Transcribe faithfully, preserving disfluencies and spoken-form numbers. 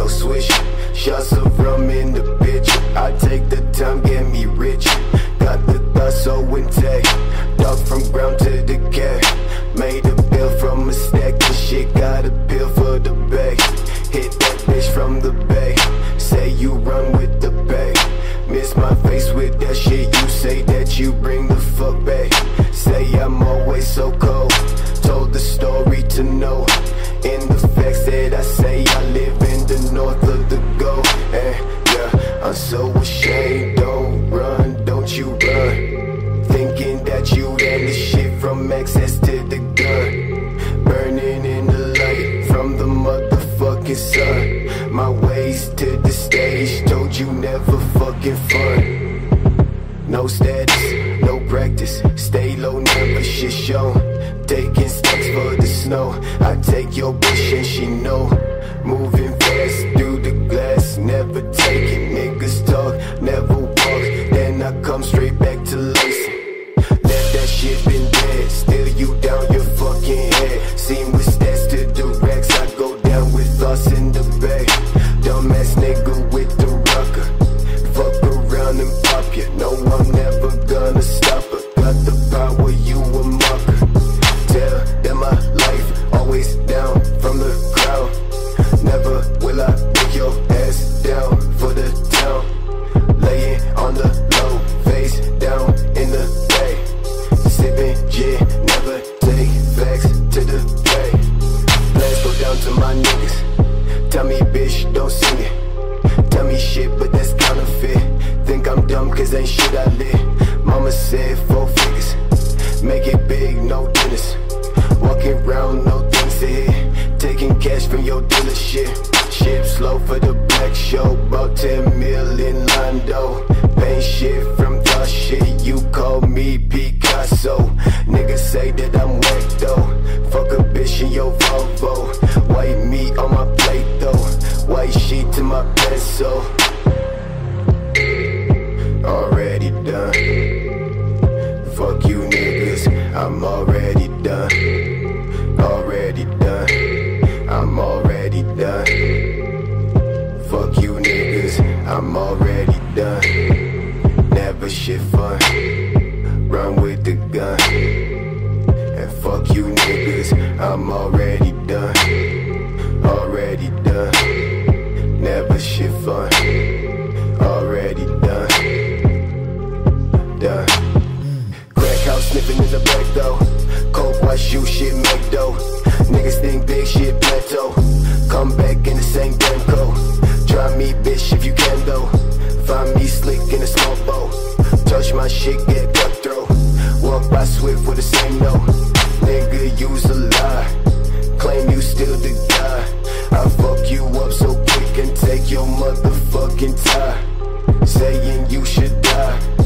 no swish. Shots of rum in the bitch. I take the time, get me rich. Got the thoughts so intact. Dog from ground to the cat. Made a bill from a stack and shit. Got a pill for the bag. Hit that bitch from the bay. Say you run with the bay. Miss my face with that shit. You say that you bring the fuck back. Say I'm always so cold. Told the story to know. In the facts that I say, I live in the north of the gold. And yeah, I'm so ashamed. Don't run, don't you run. Thinking that you and the shit from access to the gun. Burning in the light from the motherfucking sun. My ways to the stage, told you never fucking fun. No status, no practice, stay low, never shit shown. Taking steps for the snow, I take your bitch and she know. Moving fast through the glass, never taking niggas talk, never walk. Then I come straight back to lacing. Let that shit been dead, still you down your fucking head. Seen with stats to the racks, I go down with thoughts in the bag. Dumbass nigga with the rocker, fuck around and pop ya. No, I'm never gonna stop her. Got the power, you a mocker. Tell them my life, always down from the crowd. Never will I pick your ass down for the town. Laying on the low, face down in the bay. Sipping gin, never take facts to the bay. Plans go down to my niggas. Tell me bitch, don't sing it. Tell me shit, but that's counterfeit. Think I'm dumb cause ain't shit I live. Mama said four figures, make it big, no dinners. Walking around, no things to hit. Taking cash from your dealership. Ship slow for the black show. About ten million Lando. Paint shit from the shit. You call me Picasso. Niggas say that I'm whack though. Fuck a bitch in your Volvo. White meat on my plate though. White sheet to my pencil. Already done. Fuck you niggas, I'm already done. Already done, I'm already done. Fuck you niggas, I'm already done. Never shit fun, run with the gun. And fuck you niggas, I'm already done. Already done, never shit fun. Already done, done. Crack house sniffing in the back though. Coke white shoe shit make dough. Niggas think big shit plateau. Come back in the same damn coat. Try me bitch if you can though. Find me slick in a small boat. Touch my shit, get cutthroat. Walk by swift with the same no. Nigga, you's a lie. Claim you still the guy. I fuck you up so quick and take your motherfucking time. Saying you should die.